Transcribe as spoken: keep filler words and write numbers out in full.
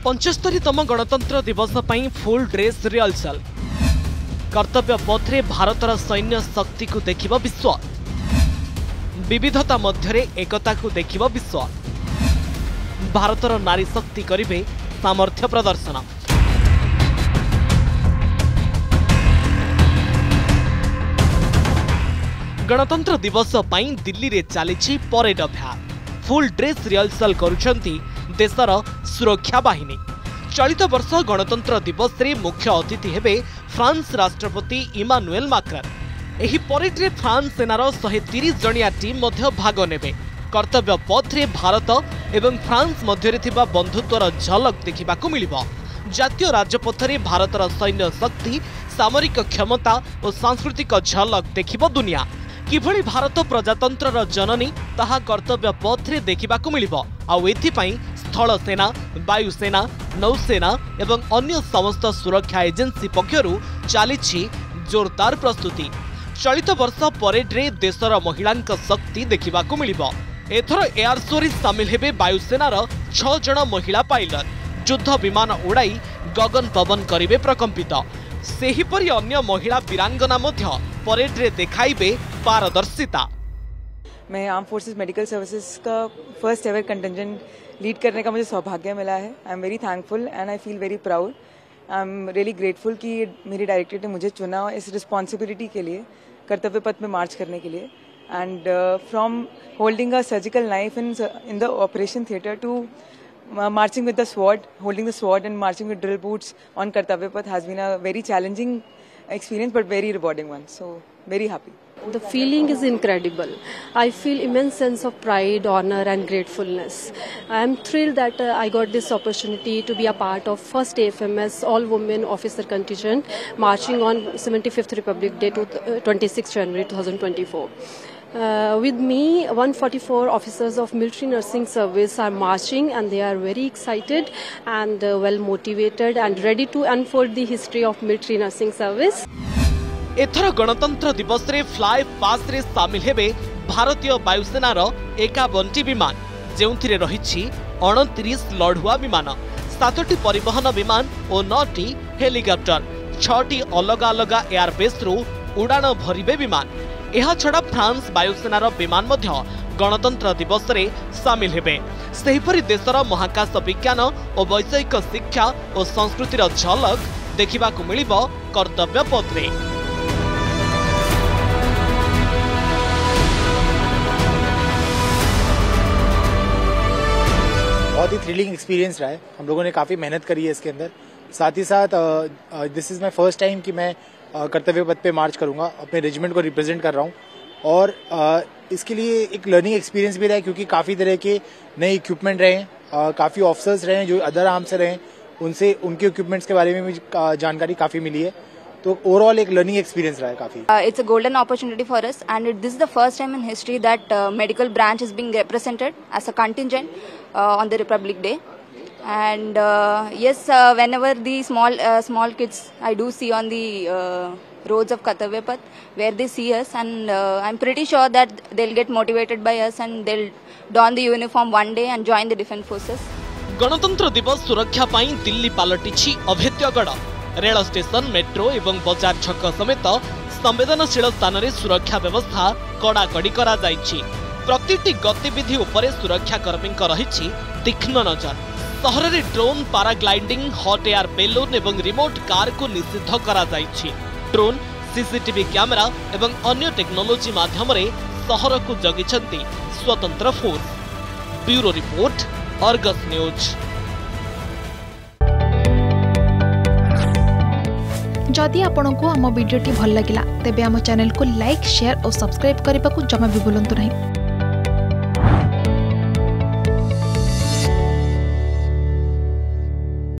पचहत्तरतम गणतंत्र दिवस पर फुल ड्रेस रिहर्सल। कर्तव्य पथरे भारतर सैन्य शक्ति को देखिब विश्व। विविधता मध्यरे एकता को देखिब विश्व। भारतर नारी शक्ति करिवे सामर्थ्य प्रदर्शन। गणतंत्र दिवस पर दिल्ली रे चली परेड अभ्यास। फुल ड्रेस रिहर्सल करुछंती देशर सुरक्षा बाहिनी। चलित वर्ष गणतंत्र दिवस रे मुख्य अतिथि हेबे फ्रांस राष्ट्रपति इमानुएल मैक्रोन। एही परेड रे फ्रांस सेनार एक सौ तीस जणिया टीम मध्य भाग नेबे। कर्तव्य पथ रे भारत एवं फ्रांस मध्य रे थिबा बंधुत्वर झलक देखिबाकू मिलिबो। जातीय राजपथ रे भारतर सैन्य शक्ति, सामरिक क्षमता और सांस्कृतिक झलक देखिबो दुनिया। किभली भारत प्रजातंत्र जननी ताहा कर्तव्य पथ रे देखिबाकू मिलिबो। आउ एथिपाई स्थल सेना, वायुसेना, नौसेना एवं अन्य समस्त सुरक्षा एजेंसी पक्षरु चली जोरदार प्रस्तुति। चलित वर्ष परेड रे देशर महिलांक शक्ति देखिबाकू मिलिबो। एथर एयर शो रे शामिल हेबे वायुसेनार छह जण महिला पायलट। युद्ध विमान उड़ाई गगन पवन करिवे प्रकंपित। सेहीपरि अन्य महिला वीरांगना मध्य परेड रे देखाइबे पारदर्शिता। मैं आर्म फोर्सेस मेडिकल सर्विसेज का फर्स्ट एवर कंटिंजेंट लीड करने का मुझे सौभाग्य मिला है। I am very thankful and I feel very proud. I am really grateful कि मेरे डायरेक्टरेट ने मुझे चुना इस रिस्पॉन्सिबिलिटी के लिए, कर्तव्य पथ में मार्च करने के लिए। And from holding a surgical knife in in the operation theatre to Uh, marching with the sword, holding the sword and marching with drill boots on Kartavya Path has been a very challenging experience but very rewarding one. So, very happy. The feeling is incredible. I feel immense sense of pride, honor and gratefulness. I am thrilled that uh, I got this opportunity to be a part of first A F M S all women officer contingent marching on seventy-fifth Republic Day to uh, twenty-sixth January twenty twenty-four. Uh, with me, one hundred forty-four officers of military nursing service are marching and they are very excited and uh, well motivated and ready to unfold the history of military nursing service. एथर गणतंत्र दिवस रे fly पास रे शामिल हेबे भारतीय वायुसेनार एकावनटी विमान, जेउथिरे रहिछि उनतीस लढुआ विमान, सातटी परिवहन विमान और नौटी हेलिकॉप्टर। छटी अलग अलग एयरबेस रु उड़ान भरिबे विमान। एहा छड़ा फ्रांस वायुसेनार विमान मध्य गणतंत्र दिवस रे शामिल हेबे। सेहीपरि देशर महाकाश विज्ञान और वैषयिक शिक्षा और संस्कृतिर झलक देखिबाकू मिलिबो कर्तव्य पथ रे। बहुत ही थ्रिलिंग एक्सपीरियंस रहा है। हम लोगों ने काफ़ी मेहनत करी है इसके अंदर। साथ ही साथ this is my first time कि मैं कर्तव्य पथ पे मार्च करूंगा, अपने रेजिमेंट को रिप्रेजेंट कर रहा हूं। और आ, इसके लिए एक लर्निंग एक्सपीरियंस भी रहा है क्योंकि काफ़ी तरह के नए इक्विपमेंट रहे हैं, काफ़ी ऑफिसर्स रहे हैं जो अदर आर्म से रहे हैं, उनसे उनके इक्विपमेंट्स के बारे में भी जानकारी काफ़ी मिली है। तो ओवरऑल एक लर्निंग एक्सपीरियंस रहा है काफ़ी। It's a golden opportunity for us and this is the first time in history that medical branch is being represented as a contingent on the Republic Day. And uh, yes, uh, whenever the small uh, small kids I do see on the uh, roads of Kartavya Path, where they see us, and uh, I'm pretty sure that they'll get motivated by us and they'll don the uniform one day and join the defense forces. गणतंत्र दिवस सुरक्षा पाई दिल्ली पालटिछि अभेद्यगढ़। Rail station, metro एवं बाजार छक समेत संवेदनशील स्थान रे सुरक्षा व्यवस्था कड़ाकड़ी करा जाइछि। प्रतिटी गतिविधि उपरे सुरक्षा कर्मी रहिछि तीक्ष्ण नजर। सहर रे drone, paragliding, hot air balloon एवं रिमोट कार को निषिद्ध करा जाइछि। ड्रोन, सीसीटीवी कैमेरा एवं अन्य टेक्नोलोजी माध्यम रे सहर को जगिछंती स्वतंत्र force. Bureau report, Argus news. जदि आपंक आम भिडी भल लगा तेब आम चैनल को लाइक, शेयर और सब्सक्राइब करने को जमा भी भूलु नहीं।